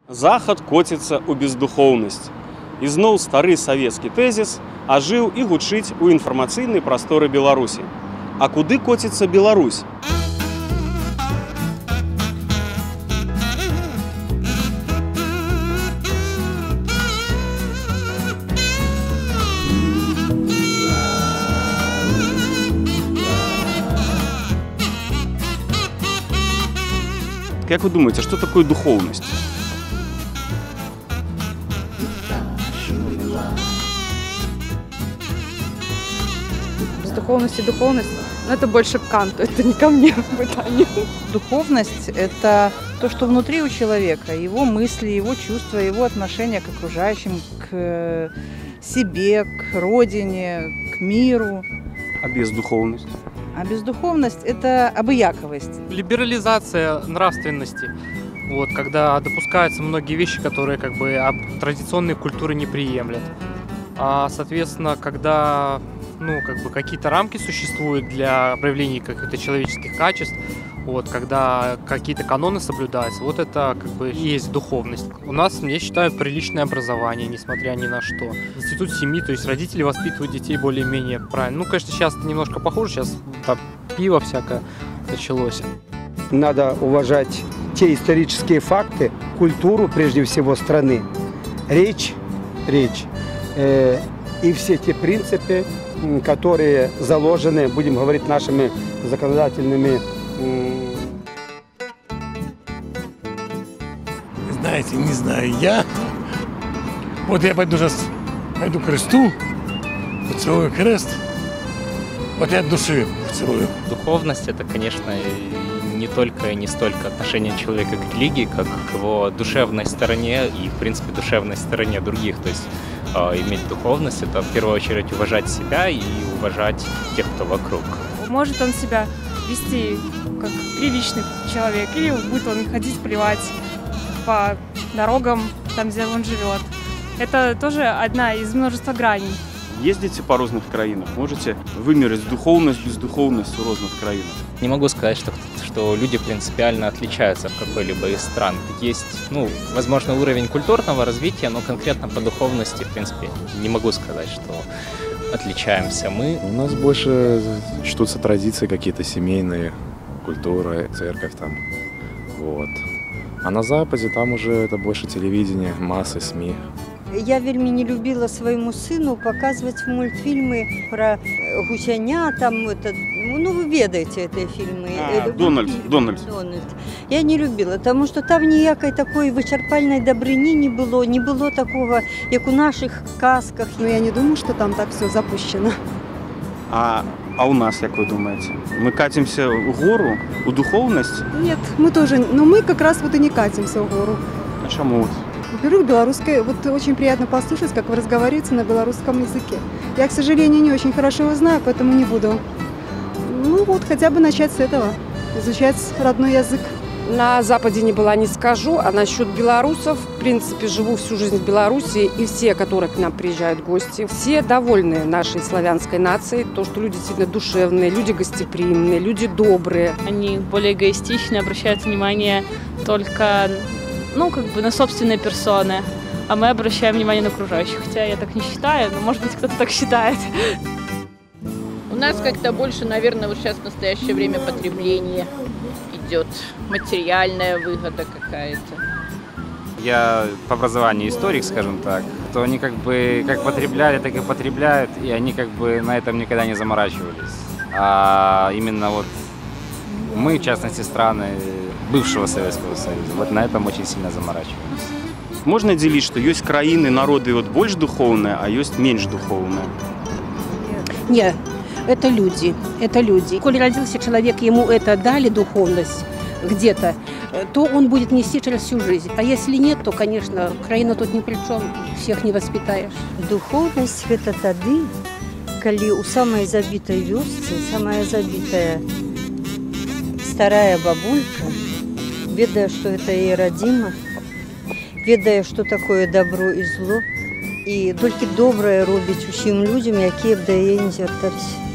Захад коціцца ў бездухоўнасць. Ізноў стары савецкі тэзіс ажыў і гучыць у інфармацыйнай прасторы Беларусі. А куды коціцца Беларусь? Как вы думаете, что такое духовность? Духовность и духовность, но это больше к Канту, это не ко мне пытание. Духовность – это то, что внутри у человека, его мысли, его чувства, его отношения к окружающим, к себе, к родине, к миру. А бездуховность? А бездуховность – это обыяковость. Либерализация нравственности. Вот, когда допускаются многие вещи, которые традиционные культуры не приемлят. А, соответственно, когда какие-то рамки существуют для проявления каких-то человеческих качеств, вот, когда какие-то каноны соблюдаются, вот это и есть духовность. У нас, я считаю, приличное образование, несмотря ни на что. Институт семьи, то есть родители воспитывают детей более-менее правильно. Конечно, сейчас это немножко похоже, сейчас там пиво всякое началось. Надо уважать те исторические факты, культуру, прежде всего, страны, речь и все те принципы, которые заложены, будем говорить, нашими законодательными. Знаете, не знаю, я пойду сейчас, пойду к кресту, поцелую крест, вот я от души поцелую. Духовность – это, конечно, не только и не столько отношение человека к религии, как к его душевной стороне и, в принципе, душевной стороне других. То есть иметь духовность – это в первую очередь уважать себя и уважать тех, кто вокруг. Может он себя вести как приличный человек, или будет он ходить плевать по дорогам, там, где он живет. Это тоже одна из множества граней. Ездите по разных краинах, можете вымерить духовность, бездуховность у разных краинах? Не могу сказать, что люди принципиально отличаются в какой-либо из стран. Есть, возможно, уровень культурного развития, но конкретно по духовности, в принципе, не могу сказать, что отличаемся мы. У нас больше чтутся традиции какие-то семейные, культура, церковь там, вот. А на Западе там уже это больше телевидение, массы, СМИ. Я вельмі не любила своему сыну показывать мультфильмы про гусяня, там вы ведаете эти фильмы. Дональд. Я не любила, потому что там ніякої такої вичерпальної добрыні не было такого, як у наших казках. Но я не думаю, что там так все запущено. А у нас, как вы думаете? Мы катимся в гору, у духовность? Нет, мы тоже, но мы как раз и не катимся в гору. А чему? Во-первых, белорусское, очень приятно послушать, как вы разговариваете на белорусском языке. Я, к сожалению, не очень хорошо его знаю, поэтому не буду. Хотя бы начать с этого, изучать родной язык. На Западе не была, не скажу, а насчет белорусов, в принципе, живу всю жизнь в Беларуси, и все, которые к нам приезжают гости, все довольны нашей славянской нацией, то, что люди действительно душевные, люди гостеприимные, люди добрые. Они более эгоистичны, обращают внимание только на собственные персоны, а мы обращаем внимание на окружающих. Хотя я так не считаю, но, может быть, кто-то так считает. У нас как-то больше, наверное, сейчас в настоящее время потребление идет, материальная выгода какая-то. Я по образованию историк, скажем так, то они как потребляли, так и потребляют, и они на этом никогда не заморачивались. А именно мы, в частности, страны бывшего Советского Союза, на этом очень сильно заморачиваемся. Можно делить, что есть краины, народы больше духовные, а есть меньше духовные? Нет, это люди. Коли родился человек, ему это дали духовность где-то, то он будет нести через всю жизнь. А если нет, то, конечно, краина тут ни при чем, всех не воспитаешь. Духовность – это тады, коли у самой забитой вёсцы, самая забитая старая бабулька, ведая, что это ей родимо, ведая, что такое добро и зло, и только доброе робить усім людям, які б до її не звертались.